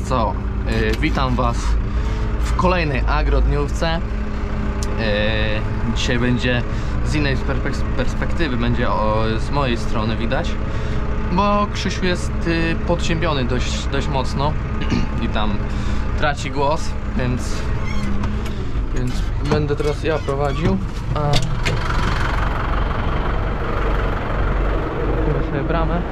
co? Witam Was w kolejnej agrodniówce. Dzisiaj będzie z innej perspektywy, będzie z mojej strony widać, bo Krzysiu jest podziębiony dość mocno i tam traci głos, więc będę teraz ja prowadził. Otwórę sobie bramę.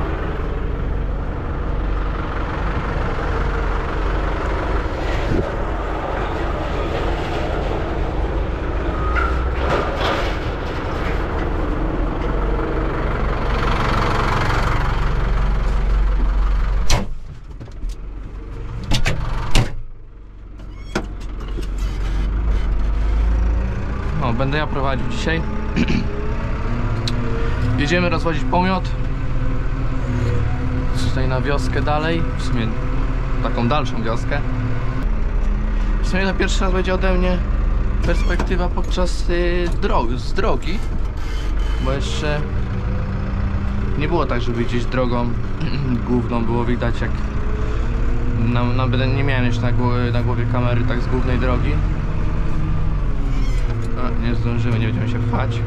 Będę ja prowadził dzisiaj. Jedziemy rozwodzić pomiot tutaj na wioskę dalej, w sumie taką dalszą wioskę. W sumie to pierwszy raz będzie ode mnie perspektywa podczas z drogi, bo jeszcze nie było tak, żeby gdzieś drogą główną było widać, jak nie miałem jeszcze na głowie kamery tak z głównej drogi. Nie zdążymy, nie będziemy się pchać.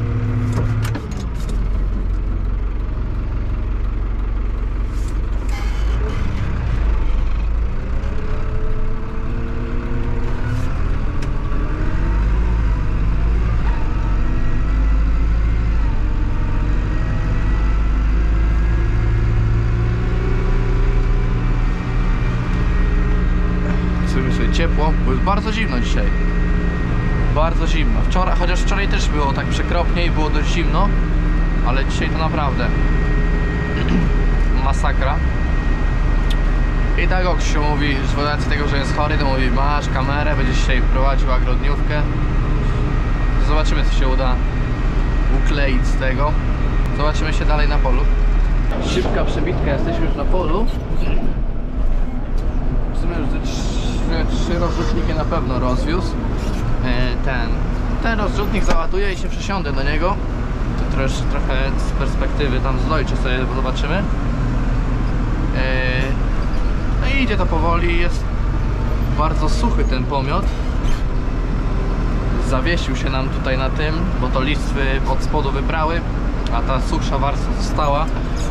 Zrobimy sobie ciepło, bo jest bardzo zimno dzisiaj. Bardzo zimno. Chociaż wczoraj też było tak przekropnie i było dość zimno, ale dzisiaj to naprawdę masakra. I tak jak Krzysiu mówi, z racji tego, że jest chory, to mówi: masz kamerę, będziesz dzisiaj prowadził agrodniówkę. Zobaczymy, co się uda ukleić z tego. Zobaczymy się dalej na polu. Szybka przebitka, jesteśmy już na polu. W sumie już trzy rozrzutniki na pewno rozwiózł. Ten rozrzutnik załaduje i się przesiądę do niego. To trochę z perspektywy tam zdojczę sobie, zobaczymy. No i idzie to powoli, jest bardzo suchy ten pomiot. Zawiesił się nam tutaj na tym, bo to listwy od spodu wybrały, a ta suchsza warstwa została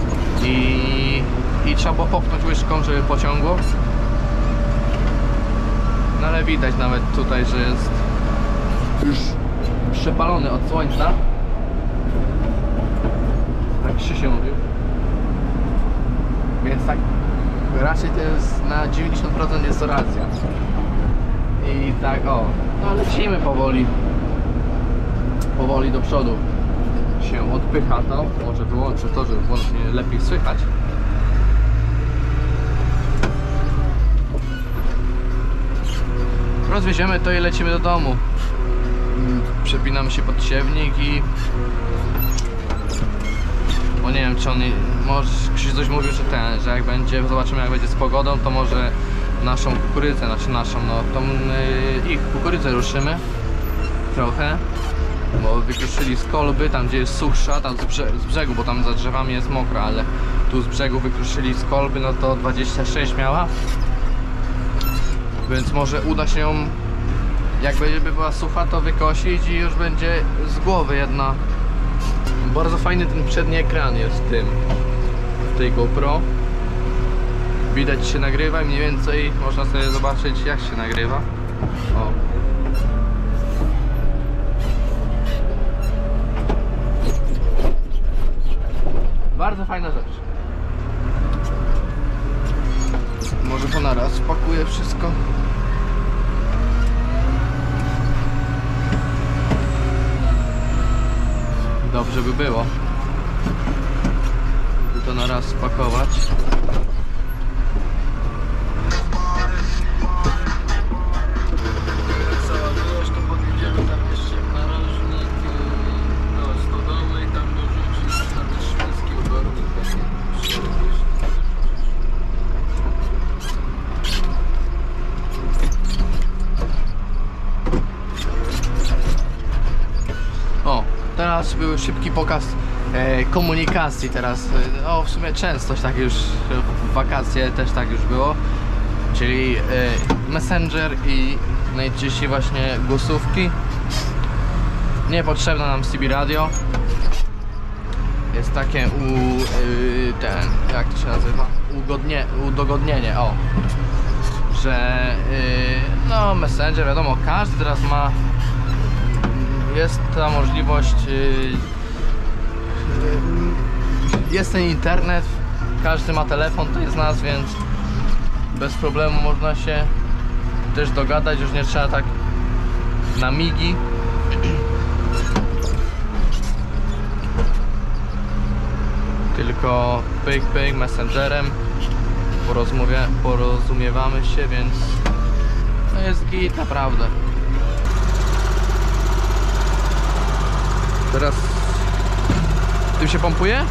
i trzeba było popchnąć łyżką, żeby pociągło. No ale widać nawet tutaj, że jest już przepalony od słońca. Tak Krzysiu mówił. Więc tak raczej to jest na 90% jest to racja. I tak no lecimy powoli. Powoli do przodu się odpycha to. Może wyłączę to, żeby było mnie lepiej słychać. Rozwieziemy to i lecimy do domu. Przepinamy się pod siewnik i... Bo nie wiem, czy on... Może Krzyś coś mówił, że jak będzie... Zobaczymy, jak będzie z pogodą, to może naszą kukurydzę, tą ich kukurydzę ruszymy trochę, bo wykruszyli z kolby, tam gdzie jest suchsza, tam z brzegu, bo tam za drzewami jest mokro, ale tu z brzegu wykruszyli z kolby, no to 26 miała, więc może uda się ją, jak by była sucha, to wykosić i już będzie z głowy jedna. Bardzo fajny ten przedni ekran jest w tej GoPro. Widać, się nagrywa i mniej więcej można sobie zobaczyć, jak się nagrywa. Bardzo fajna rzecz. Może to na raz spakuję wszystko. Dobrze by było, by to na raz spakować. Teraz był szybki pokaz komunikacji teraz. W sumie często tak już w wakacje też tak już było. czyli Messenger i najczęściej właśnie głosówki. Niepotrzebne nam CB radio. Jest takie jak to się nazywa? Udogodnienie, o. Że no Messenger, wiadomo, każdy teraz ma, jest ta możliwość, jest ten internet, każdy ma telefon tutaj z nas, więc bez problemu można się też dogadać, już nie trzeba tak na migi. Tylko pyk pyk Messengerem porozumiewamy się, więc no jest git naprawdę. Teraz tym się pompuje?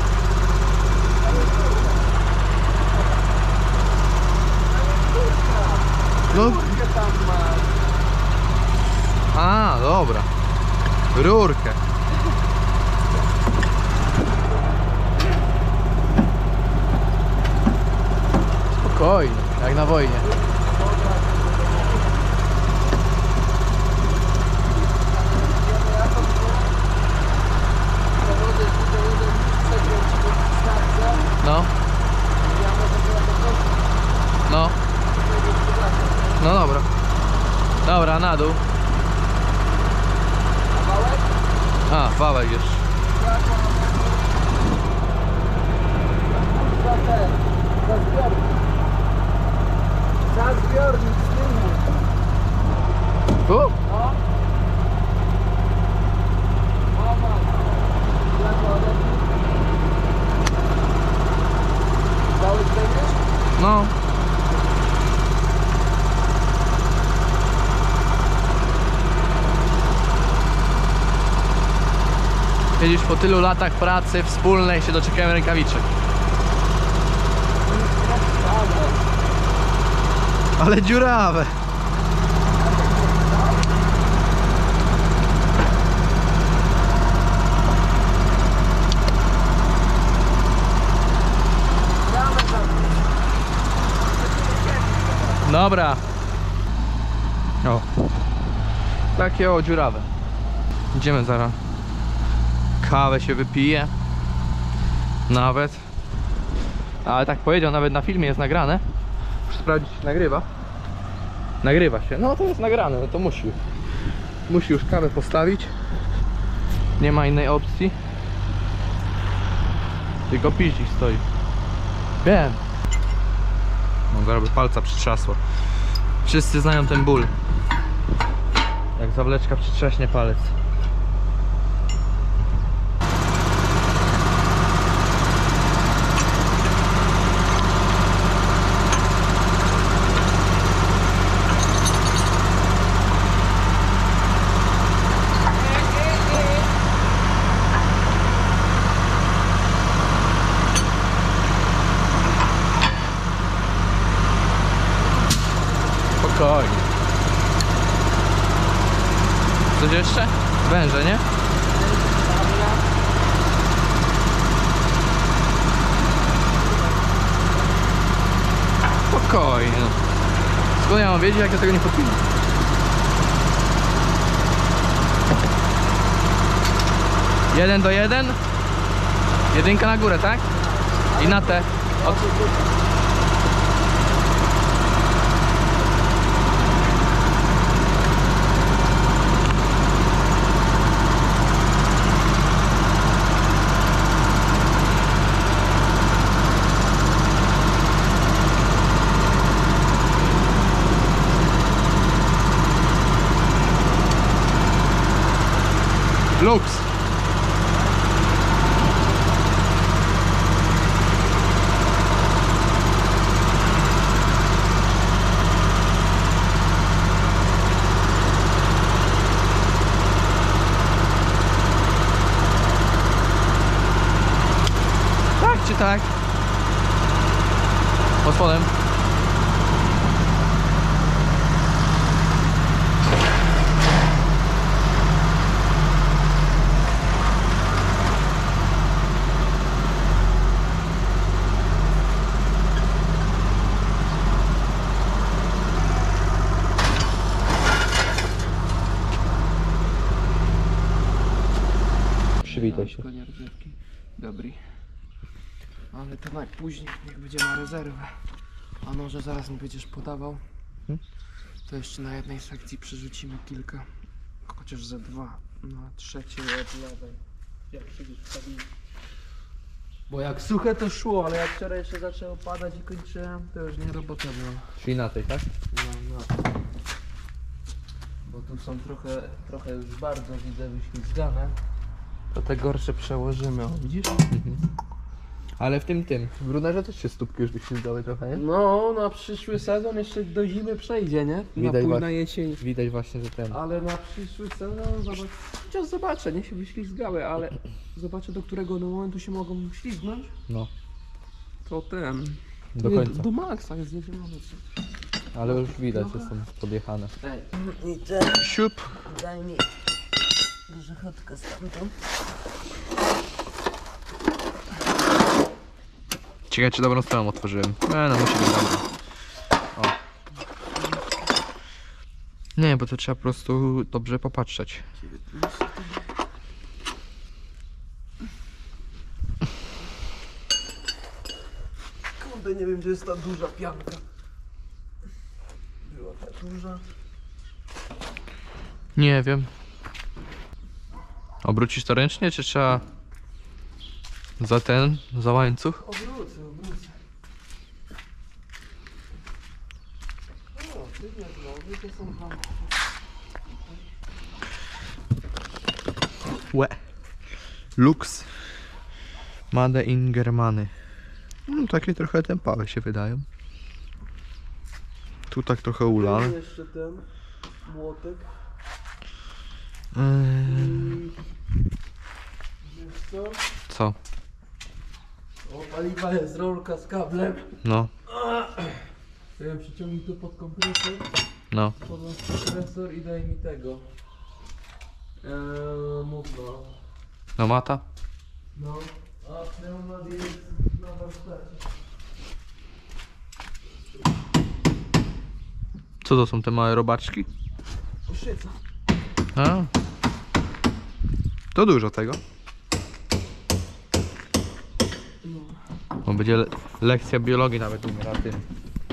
No. A, dobra. Rurkę. Spokojnie, jak na wojnie. No. No. No dobra. Dobra, na dół. A, wałek jeszcze. Za zbiornik z tyłu. Tu? No. Wałek będziesz? No. Widzisz, po tylu latach pracy wspólnej się doczekałem rękawiczek. Ale dziurawe. Dobra. O. Takie o dziurawe. Idziemy zaraz. Kawę się wypije. Nawet. Ale tak powiedział, nawet na filmie jest nagrane. Muszę sprawdzić, czy nagrywa. Nagrywa się. No to jest nagrane, no to musi. Musi już kawę postawić. Nie ma innej opcji. Tylko piździk stoi. Wiem. No zaraz by palca przytrzasło. Wszyscy znają ten ból. Jak zawleczka przytrzaśnie palec. Spokojnie. Coś jeszcze? Węże, nie? Spokojnie. Skąd ja mam wiedzieć, jak ja tego nie podpinam? Jeden do jeden? Jedynka na górę, tak? I na te. Od... Lux. Tak czy tak? Pod spodem. Przywitaj się. Konie rozrywki. Dobry. Ale to później, niech będzie na rezerwę. A może zaraz mi będziesz podawał, to jeszcze na jednej sekcji przerzucimy kilka. Chociaż ze dwa. Na trzeciej od lewej. Jak siedzisz w kabinie. Bo jak suche to szło, ale jak wczoraj jeszcze zaczęło padać i kończyłem, to już nie robota była. Czyli na tej, tak? No. Bo tu są trochę już bardzo widzę wyślizgane. To te gorsze przełożymy, o, widzisz? Ale w tym, w runerze też się stópki już wyślizgały trochę, nie? No, na przyszły sezon jeszcze do zimy przejdzie, nie? Widać Na jesień. Widać właśnie, że ten... Ale na przyszły sezon chociaż zobaczę, nie się wyślizgały, ale zobaczę do którego momentu się mogą ślizgnąć. No, To ten. do Nie, końca. Do maksa jest jedziemy. Ale już widać, że są podjechane. Ej. I ten. Siup! Daj mi grzechotkę stamtąd. Ciekawe, czy dobrą stroną otworzyłem. No musi być dobrze. O. Nie, bo to trzeba po prostu dobrze popatrzeć. Kurde, nie wiem gdzie jest ta duża pianka. Była ta duża. Nie wiem. Obrócisz to ręcznie, czy trzeba za łańcuch? Obrócę. O, ty nie znowu, to są dwa. Łe. Lux. Made in Germany. Takie trochę tempałe się wydają. Tu tak trochę ulane. Jeszcze ten młotek. Wiesz co? Co? O, paliwa jest rolka z kablem. No, To ja przyciągnij tu pod kompresor. no. Podłącz kompresor i daj mi tego. Mów no. No mata? No. A pneumat jest na warsztacie. Co to są te małe robaczki? Szyca. A. To dużo tego. No. Bo będzie lekcja biologii nawet umiera tym.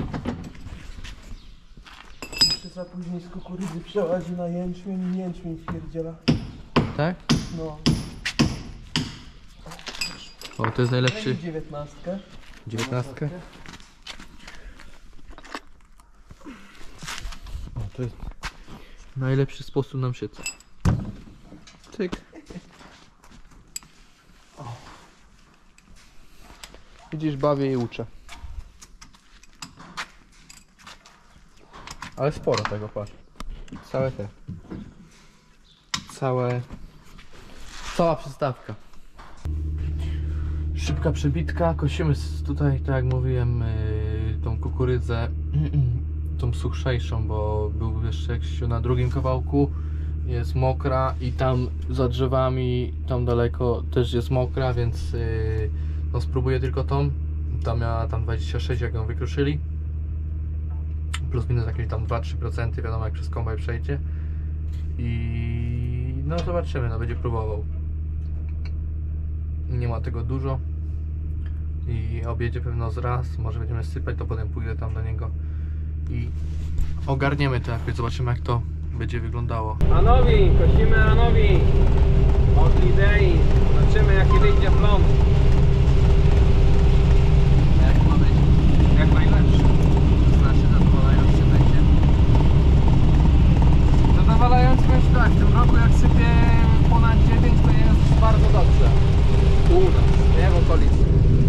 Szyca później z kukurydzy przełazi na jęczmień i jęczmień wpierdziela. Tak? No. O, to jest najlepszy. 19. 19. O, to jest najlepszy sposób na mszycę. Cyk. O. Widzisz, bawię i uczę. Ale sporo tego, patrz. Cała przystawka. Szybka przebitka, kosimy tutaj, tak jak mówiłem, tą kukurydzę, tą suchszejszą, bo był jeszcze jakiś na drugim kawałku, jest mokra i tam za drzewami, tam daleko też jest mokra, więc no spróbuję tylko tą. Ta miała tam 26, jak ją wykruszyli, plus minus jakieś tam 2-3%, wiadomo jak przez kombaj przejdzie. I no zobaczymy, no będzie próbował. Nie ma tego dużo i objedzie pewno z raz, może będziemy sypać, to potem pójdę tam do niego i ogarniemy to jakoś, zobaczymy jak to będzie wyglądało. Anowi, kosimy Anowi od Lidei, zobaczymy jaki wyjdzie plon. Jak ma być? Jak najlepszy. Znaczy zadowalający będzie. Zadowalający będzie tak, w tym roku jak sypie ponad 9 to jest bardzo dobrze. U nas, nie w okolicy.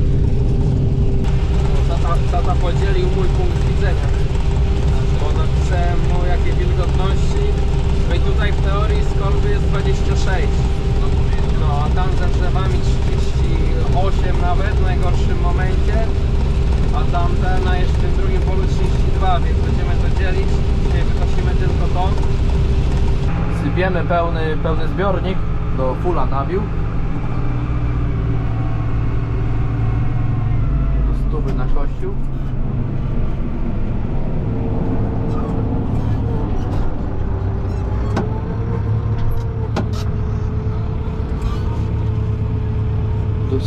Tata podzielił mój punkt widzenia. Bo napisałem mu jakie wilgotności. No i tutaj w teorii z kolby jest 26. No a tam za drzewami 38 nawet w najgorszym momencie. A tamte na jeszcze w drugim polu 32, więc będziemy to dzielić. Dzisiaj wykosimy tylko to. Sypiemy pełny zbiornik do fulla nawił. Do 100 na kościół.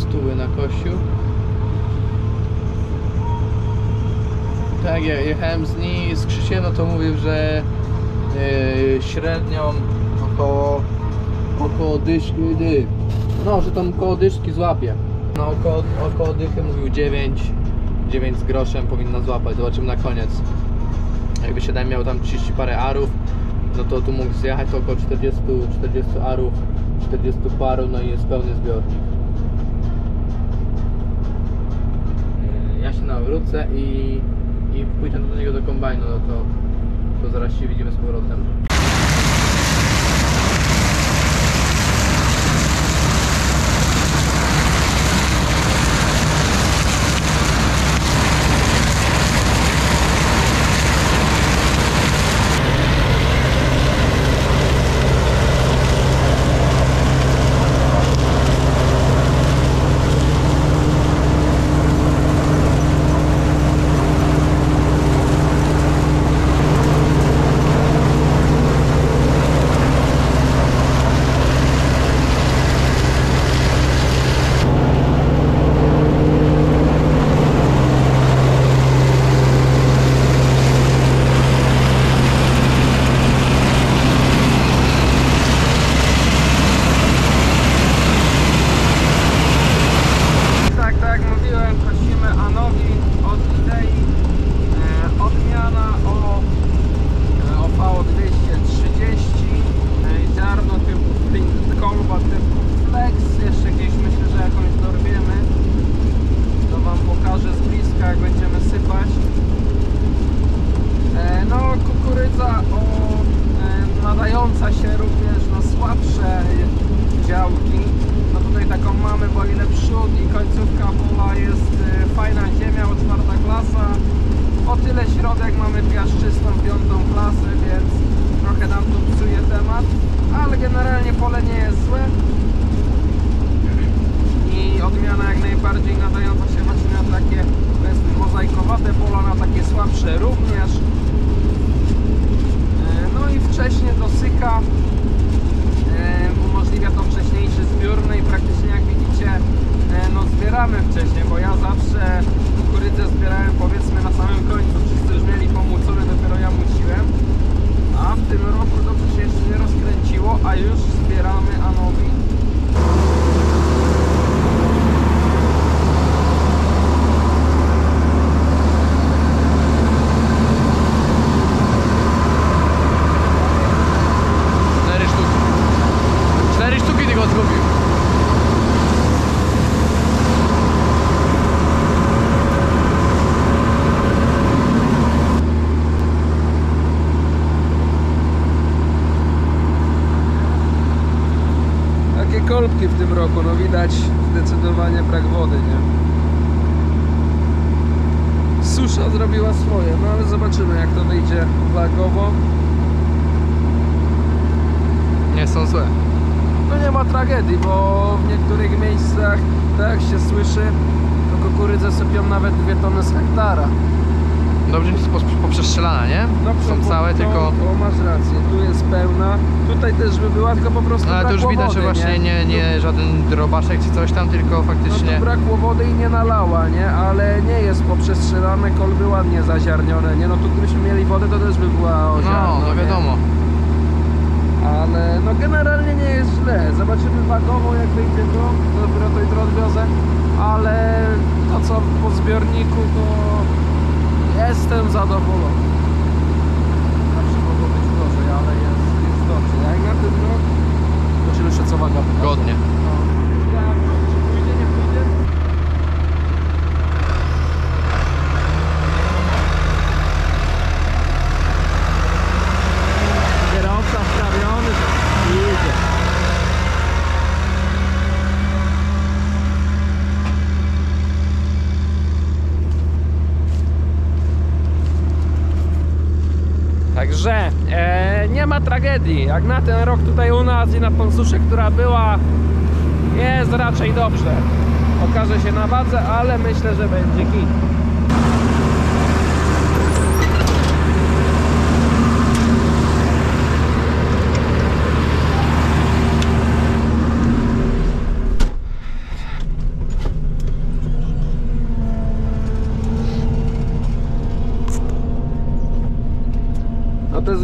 100 nakosił. Tak, jak jechałem z niej z Krzysiem, no to mówił, że średnią około dyszki, no, że tam koło dyszki złapie. No około dychy mówił 9 z groszem powinna złapać, zobaczymy na koniec. Jakby 7 miał tam 30 parę arów, no to tu mógł zjechać to około 40 arów, 40 paru, no i jest pełny zbiornik. Ja się nawrócę i pójdę do niego do kombajnu, no to zaraz się widzimy z powrotem. Umożliwia to wcześniejszy zbiór, no i praktycznie jak widzicie, no zbieramy wcześniej, bo ja zawsze kukurydzę zbierałem powiedzmy na samym końcu, wszyscy już mieli pomłócone, dopiero ja muciłem, a w tym roku dobrze się jeszcze nie rozkręciło, a już zbieramy anowi. Kolbki w tym roku, no widać zdecydowanie brak wody, nie? Susza zrobiła swoje, no ale zobaczymy jak to wyjdzie wagowo. Nie są złe. No nie ma tragedii, bo w niektórych miejscach, tak jak się słyszy, to kukurydzę sypią nawet 2 tony z hektara. Dobrze jest poprzestrzelana, nie? No, są całe, tylko... O, masz rację, tu jest pełna. Tutaj też by była, tylko po prostu ale to już widać, wody, że właśnie nie żaden drobaszek czy coś tam, tylko faktycznie... No tu brakło wody i nie nalała, nie? Ale nie jest poprzestrzelane, kolby ładnie zaziarnione, nie? No tu gdybyśmy mieli wodę, to też by była oziarna. No wiadomo. Nie? Ale no generalnie nie jest źle. Zobaczymy wagowo jak wyjdzie to. Dopiero to jutro odwiozę. Ale to co po zbiorniku to... Jestem zadowolony. Zawsze mogło być gorzej, ale jest dobrze. Jak na tym rok, zobaczymy jeszcze co waga pokaże. Godnie. No. Czy pójdzie, nie pójdzie? Kierowca wstawiony, to idzie. Także nie ma tragedii. Jak na ten rok tutaj u nas i na tą suszę, która była, jest raczej dobrze. Okaże się na wadze, ale myślę, że będzie git.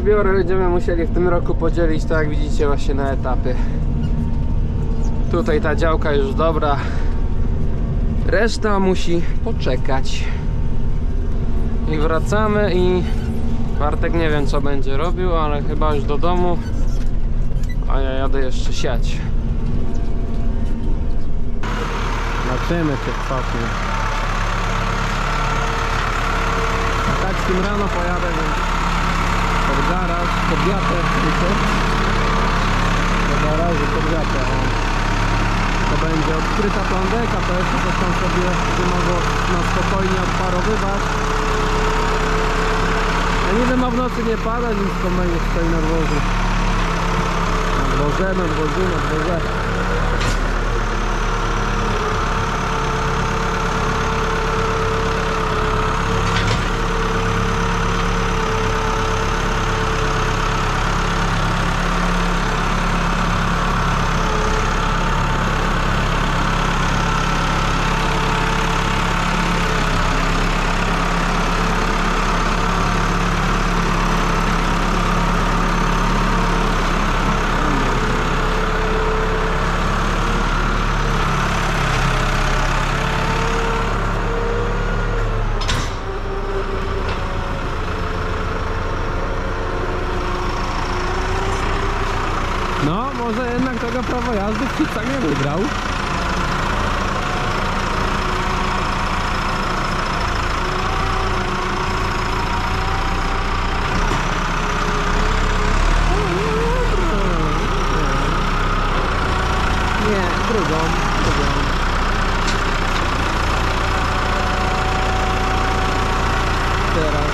zbiory będziemy musieli w tym roku podzielić, tak jak widzicie, właśnie na etapy. Tutaj ta działka już dobra, reszta musi poczekać. I wracamy i Bartek nie wiem co będzie robił, ale chyba już do domu, a ja jadę jeszcze siać. Zobaczymy się kwapnie. Tak z tym rano pojadę, więc pod garaż, pod wiatę, do garażu, pod wiatę. To będzie odkryta plandeka, to jeszcze coś tam sobie mogło na spokojnie odparowywać. Ja niby ma w nocy nie padać, więc kombajn stoi na dworzu. Na dworze. No, może jednak tego prawo jazdy w Kicach nie wybrał. Nie, drugą. Teraz.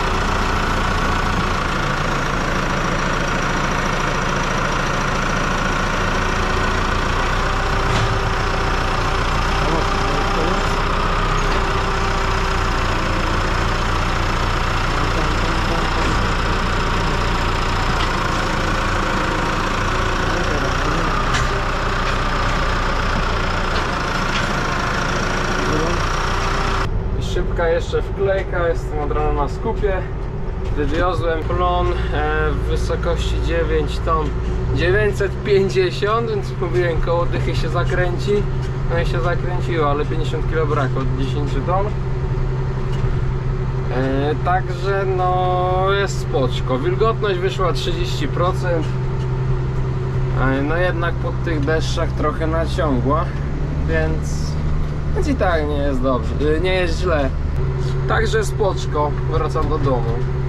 Szybka jeszcze wklejka, jestem od rana na skupie. Wywiozłem plon w wysokości 9 ton 950, więc mówiłem, koło dychy się zakręci. No i się zakręciło, ale 50 kg brak od 10 ton. Także no jest spoczko. Wilgotność wyszła 30%. No jednak po tych deszczach trochę naciągła, więc i tak nie jest dobrze, nie jest źle. Także spoczko, wracam do domu.